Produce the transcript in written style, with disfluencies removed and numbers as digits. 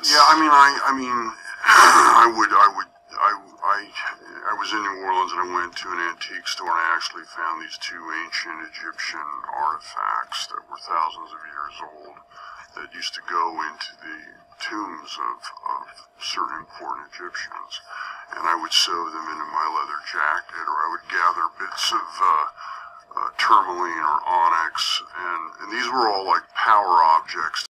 Yeah, I was in New Orleans and I went to an antique store and I actually found these two ancient Egyptian artifacts that were thousands of years old that used to go into the tombs of certain important Egyptians. And I would sew them into my leather jacket, or I would gather bits of tourmaline or onyx, and these were all like power objects